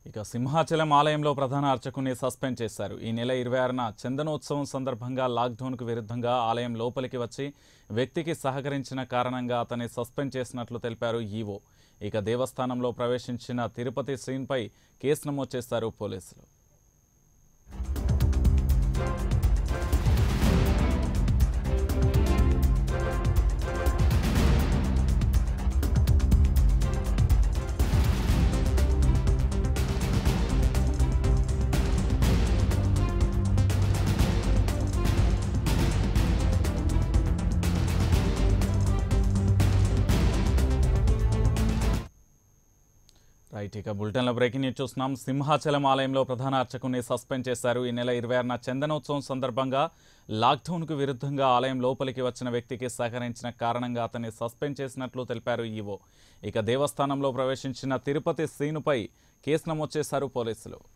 ఇక సింహాచలం ఆలయంలో ప్రధాన అర్చకుని సస్పెండ్ చేశారు. ఈ నెల 26న చందనోత్సవం సందర్భంగా లాక్డౌన్కు విరుద్ధంగా ఆలయం లోపలికి వచ్చి వ్యక్తికి సహకరించిన కారణంగా అతన్ని సస్పెండ్ చేసినట్లు తెలిపారు ఈవో. ఇక దేవస్థానంలో ప్రవేశించిన తిరుపతి శ్రీనిపై కేసు నమోదు చేశారు పోలీసులు. రైట్, ఇక బులెటిన్లో బ్రేకింగ్ న్యూస్ చూస్తున్నాం. సింహాచలం ఆలయంలో ప్రధాన అర్చకుని సస్పెండ్ చేశారు. ఈ నెల 26న చందనోత్సవం సందర్భంగా లాక్డౌన్కు విరుద్ధంగా ఆలయం లోపలికి వచ్చిన వ్యక్తికి సహకరించిన కారణంగా అతన్ని సస్పెండ్ చేసినట్లు తెలిపారు ఈవో. ఇక దేవస్థానంలో ప్రవేశించిన తిరుపతి శ్రీనుపై కేసు నమోదు చేశారు పోలీసులు.